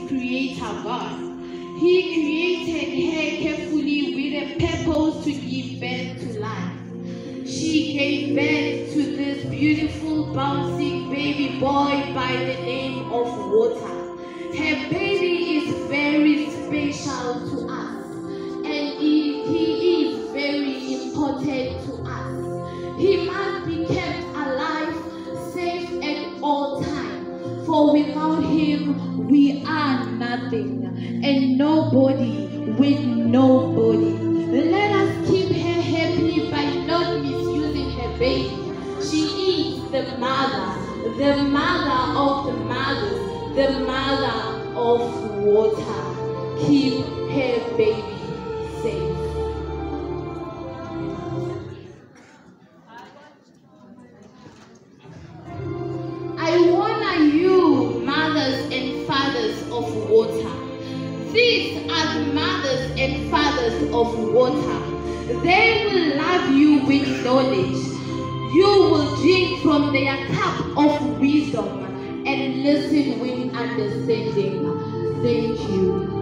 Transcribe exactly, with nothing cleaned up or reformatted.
creator God. He created her carefully with a purpose to give birth to life. She gave birth to this beautiful, bouncing baby boy by the name of Water. Her baby is very special to us, and he, he is very important to us. He must be kept alive, safe at all times, for without him we are nothing, and nobody with nobody. Let us keep her happy by not misusing her baby. She is the mother, the mother of the mothers, the mother of Water. Keep her baby safe. I honor you, mothers and fathers of Water. These are the mothers and fathers of Water. They will love you with knowledge. You will drink from their cup of wisdom and listen with understanding. Thank you.